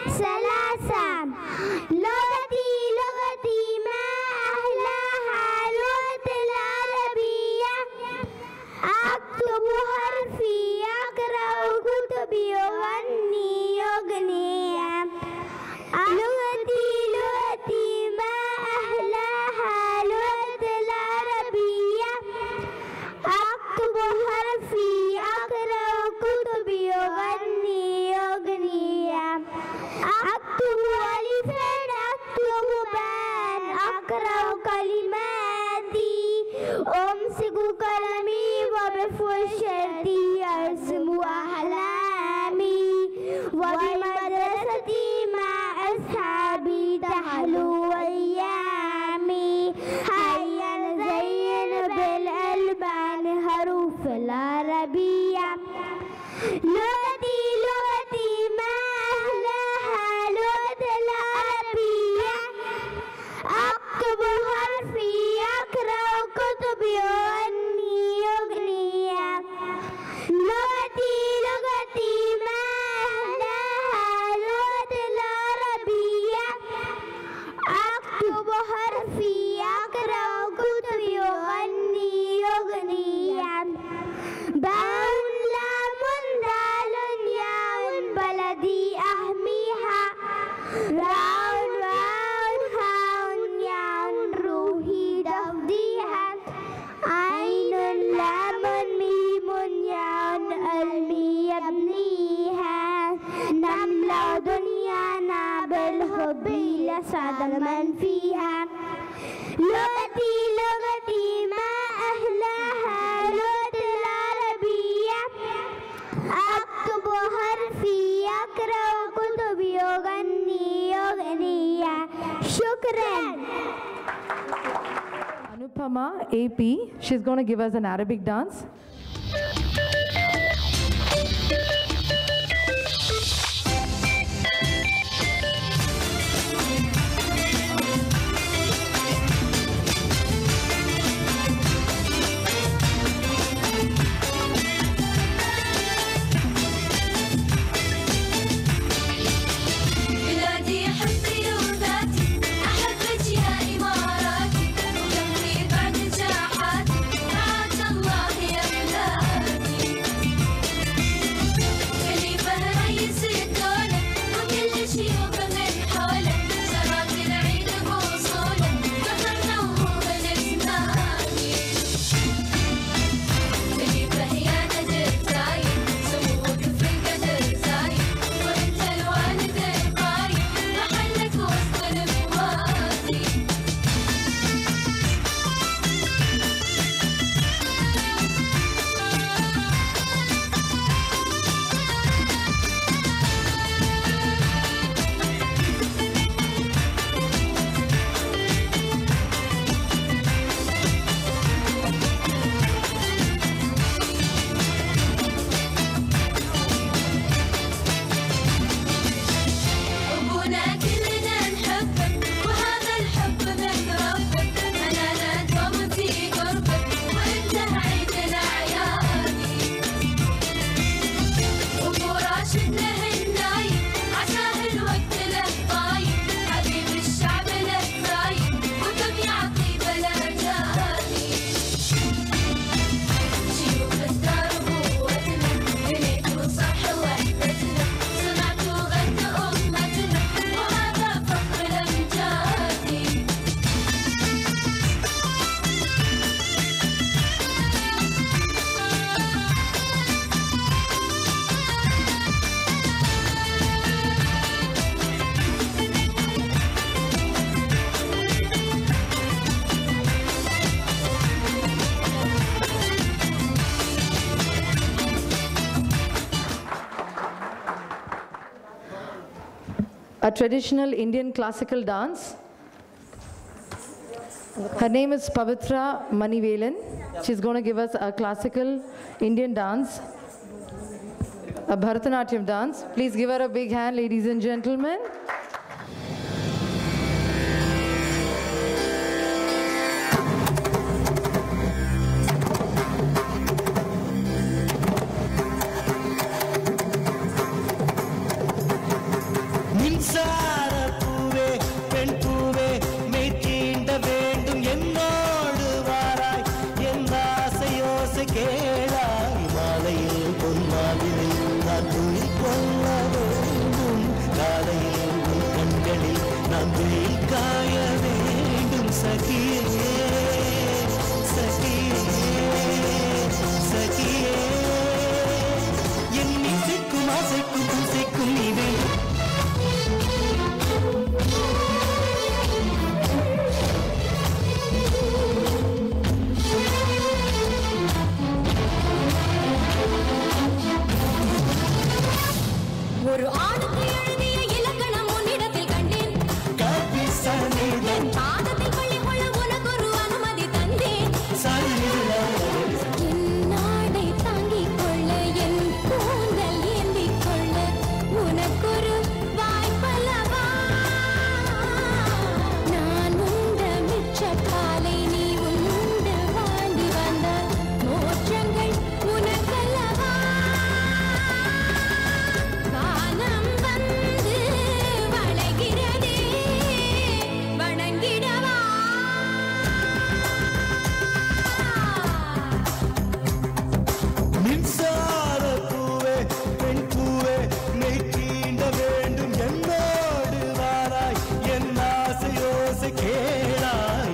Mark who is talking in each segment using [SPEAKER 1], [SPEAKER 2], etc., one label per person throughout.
[SPEAKER 1] ثلاثة. لغتي لغتي ما أحلاها لغة العربية، أكتب حرفي أقرأ كتبي وأغني أغنية. لغتي لغتي ما أحلاها لغة العربية، أكتب حرفي أقرأ كتبي وأغني أغنية. أكتب ألفا أكتب باء أقرأ كلماتي، أمسك قلمي وبفرشتي أرسم أحلامي، وبمدرستي مع أصحابي تحلو أيامي. هيا نزين بالألبان حروف العربية. لغتي لغتي ما أحلاها لغة العربية، أكتب حرفي أقرأ كتبي وأغني أغنية. لغتي لغتي ما أحلاها لغة العربية، أكتب حرفي أقرأ كتبي وأغني أغنية. باء لام دال ياء بلدي أحميها، راء واو هاء ياء روحي تفديها. عين لام ميم ياء علمي يبنيها. نملأ دنيانا بالحب لسعد من فيها. لغتي لغتي ما أحلاها لغة العربية، أكتب حرفي أقرأ كتبي وأغني أغنية. شكرا.
[SPEAKER 2] Anupama, AP, she's going to give us an Arabic dance.
[SPEAKER 3] بلادي حبي وذاتي، أحبك يا إماراتي، وجنبي بعد جاحاتي، رعاة الله يا بلادي. خليفة رئيس الدولة وكل شيوخ من حوله، صلاة العيد بوصوله فخرنا وهو نسماني. خليفة يا نجد زايد سموك في القدر زايد، وانت الوالد القايد محلك وسط الموادي. أبونا كلنا نحبك وهذا الحب من ربك، أنا دوم في قربك وأنت عيد الأعيادي. أبو راشد له النايم عساه الوقت له طايب، حبيب الشعب له ثايب وكم يعطي بلا جادي. شيوخ الدار قوتنا بنيتوا صح وحدتنا، صنعتوا غد أمتنا وهذا فخر الأمجاد.
[SPEAKER 2] A traditional Indian classical dance. Her name is Pavitra Manivelan. She's going to give us a classical Indian dance, a Bharatanatyam dance. Please give her a big hand, ladies and gentlemen.
[SPEAKER 4] மின்சார பூவே பெண் பூவே மெய் தீண்ட வேண்டும் என்னோடு வாராய் என் ஆசையோசை கேளாய் மாலையில் பொன்மாலில் நான் துயில் கொள்ள வேண்டும் காலையில் உன் கண்களில் நான் வெயில் காய வேண்டும் சகியே சகியே சகியே என் இசைக்கும் ஆசைக்கும் பூசைக்கும் நீவே
[SPEAKER 3] ஒரு ஆணுக்கு எழுதிய இலக்கணம் உன்னிடத்தில் கண்டேன்
[SPEAKER 4] கவிசனிதன்
[SPEAKER 3] பாதத்தில் பள்ளி கொள்ள உனக்கு ஒரு அனுமதி தந்தேன் என் நாடை தாங்கிக் கொள்ள என் கூந்தல் ஏந்திக் கொள்ள உனக்கொரு வாய்ப்பல்லவா நான் உண்ட மிச்சப்பாலை நீ உண்டு வாண்டி வந்த மோற்றங்கள் உனக்கல்லவா வானம் வந்து வளைகிறதே வணங்கிடவா
[SPEAKER 4] மின்சார பூவே பெண் பூவே மெய் தீண்ட வேண்டும் என்னோடு வாராய் என் ஆசையோசை கேளாய்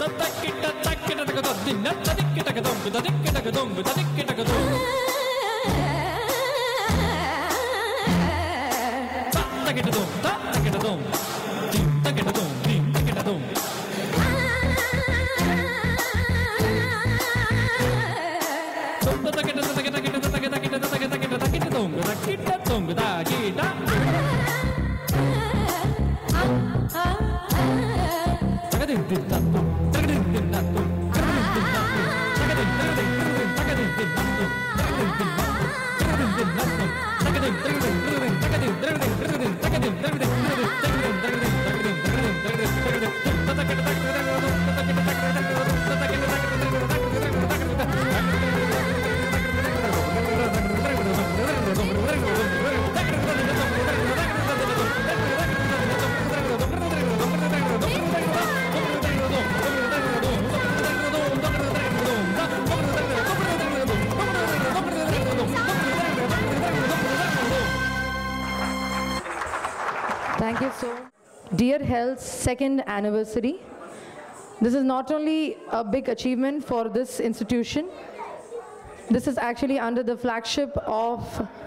[SPEAKER 2] Thank you so much. Dear Health's second anniversary. This is not only a big achievement for this institution, this is actually under the flagship of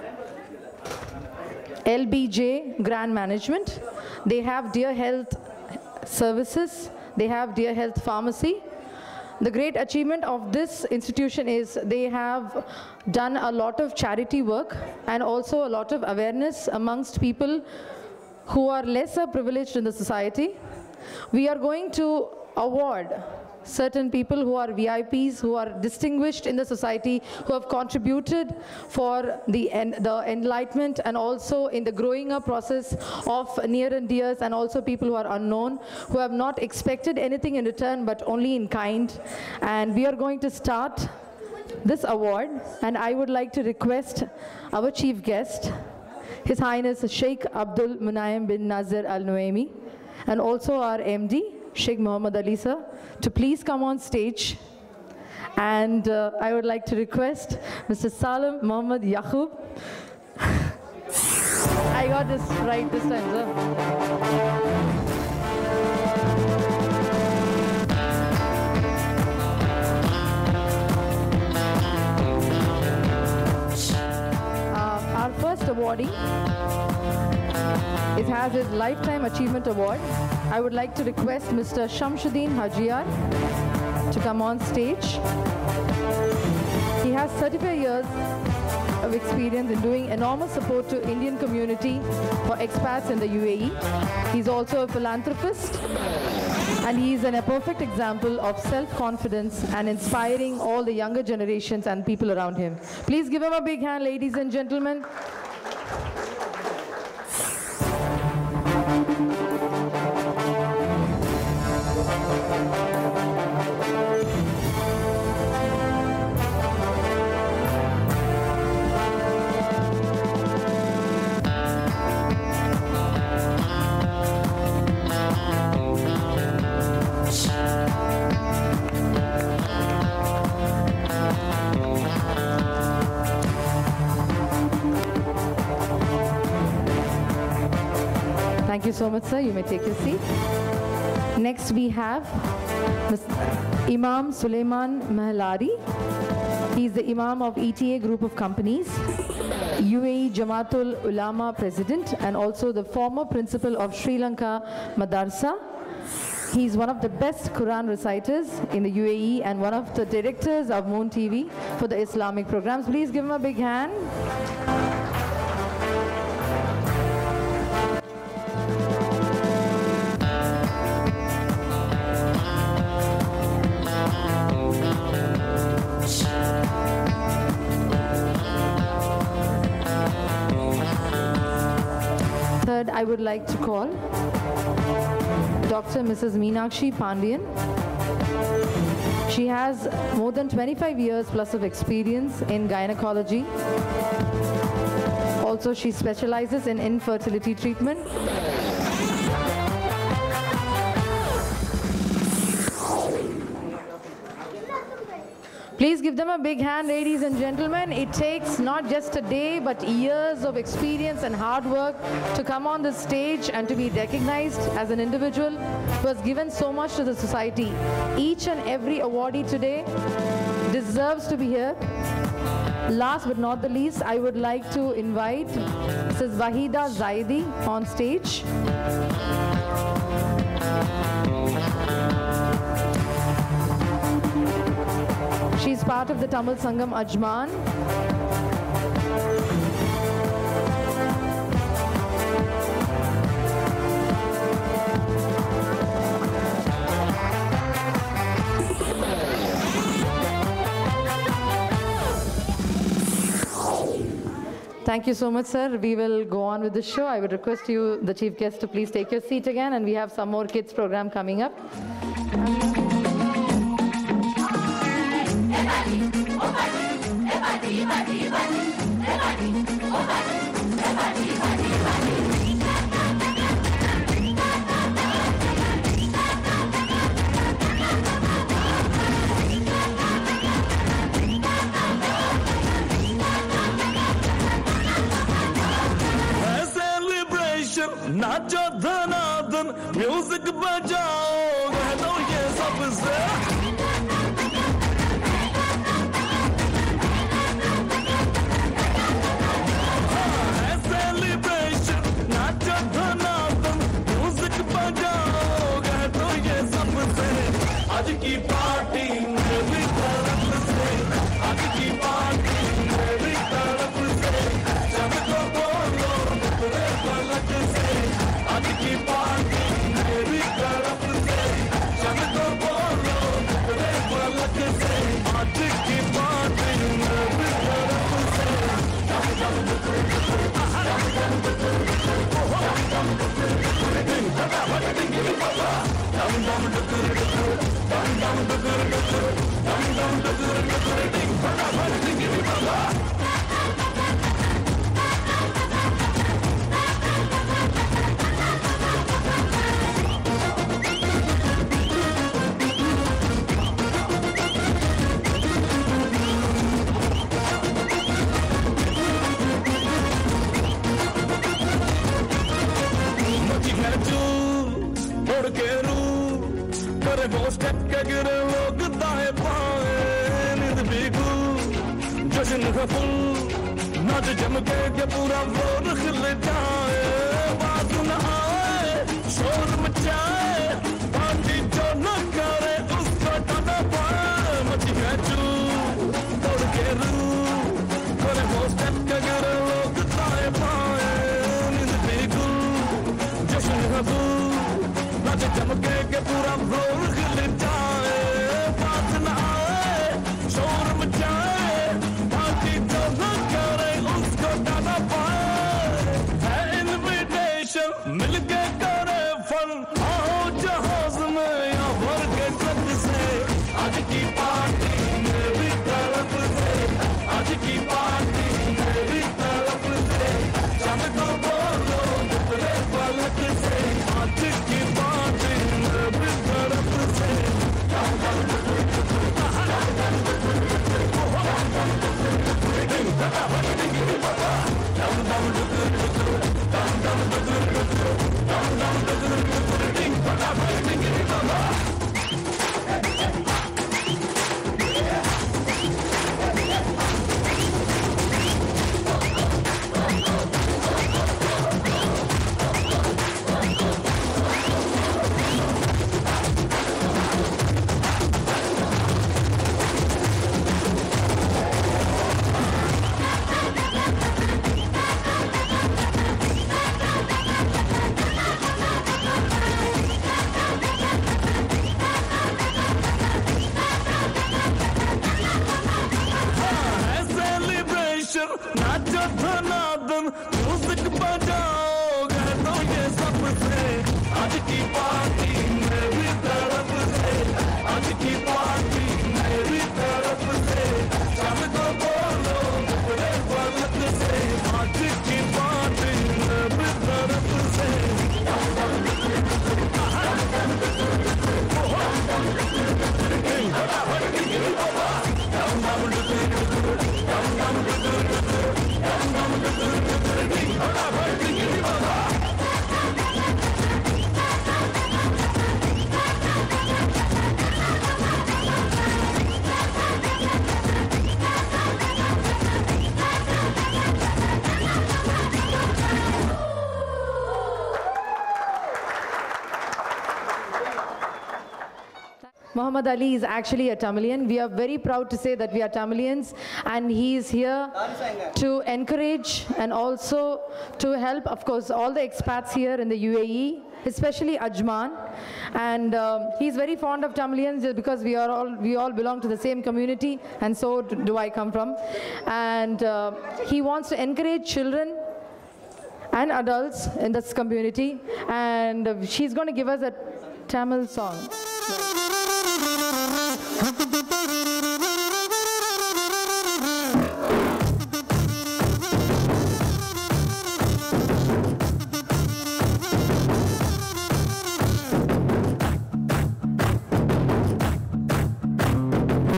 [SPEAKER 2] LBJ Grand Management. They have Dear Health Services, they have Dear Health Pharmacy. The great achievement of this institution is they have done a lot of charity work and also a lot of awareness amongst people who are lesser privileged in the society. We are going to award certain people who are VIPs, who are distinguished in the society, who have contributed for the enlightenment and also in the growing up process of near and dears, and also people who are unknown, who have not expected anything in return but only in kind. And we are going to start this award, and I would like to request our chief guest, His Highness Sheikh Abdul Munayem bin Nazir Al Nuaimi, and also our MD, Sheikh Muhammad Ali sir, to please come on stage. And I would like to request Mr. Salim Muhammad Yaqub. I got this right this time, sir. Our first awardee, it has his Lifetime Achievement Award. I would like to request Mr. Shamsuddin Hajiar to come on stage. He has 35 years of experience in doing enormous support to Indian community for expats in the UAE. He's also a philanthropist, and he is a perfect example of self-confidence and inspiring all the younger generations and people around him. Please give him a big hand, ladies and gentlemen. Thank you so much, sir. You may take your seat. Next, we have Imam Suleiman Mahalari. He is the Imam of ETA Group of Companies, UAE Jamaatul Ulama President, and also the former principal of Sri Lanka Madarsa. He is one of the best Quran reciters in the UAE and one of the directors of Moon TV for the Islamic programs. Please give him a big hand. Third, I would like to call Dr. Mrs. Meenakshi Pandian. She has more than 25 years plus of experience in gynecology. Also, she specializes in infertility treatment. Please give them a big hand, ladies and gentlemen. It takes not just a day, but years of experience and hard work to come on this stage and to be recognized as an individual who has given so much to the society. Each and every awardee today deserves to be here. Last but not the least, I would like to invite Mrs. Wahida Zaidi on stage. She's part of the Tamil Sangam Ajman. Thank you so much, sir. We will go on with the show. I would request you, the chief guest, to please take your seat again, and we have some more kids program coming up.
[SPEAKER 4] नाचो धनाधन music बजाओ कहना ये सबसे celebration नाचो धनाधन music बजाओ कहना ये सबसे आज की पार्टी मेरी तरफ से आज की पार्टी मेरी तरफ से सबको बोलो तेरे पलक से आज की पार्टी मेरी तरफ से सबको बोलो तेरे पलक से आज की पार्टी मेरी तरफ से जश्न है फुल नाच जमके के पूरा फ्लोर खिल जाए बात न आए शोर मचाए पार्टी जो न करे उसको टाटा पाए मच गया चू तोड़ के रू करे वो स्टेप के गिरे लोग ताए पाए नींद बिल्कुल जश्न है फुल नाच जमके के पूरा फ्लोर खिल जाए बात न आए शोर मचाए मिलके करे फन आओ जहाज में या भर के छत से आज की पार्टी मेरी तरफ से आज की पार्टी मेरी तरफ से सबको बोलो तेरे पलक से आज की पार्टी मेरी तरफ से
[SPEAKER 2] Muhammad Ali is actually a Tamilian. We are very proud to say that we are Tamilians, and he is here to encourage and also to help, of course, all the expats here in the UAE, especially Ajman. And he's very fond of Tamilians because we all belong to the same community, and so do I come from. And he wants to encourage children and adults in this community, and she's going to give us a Tamil song.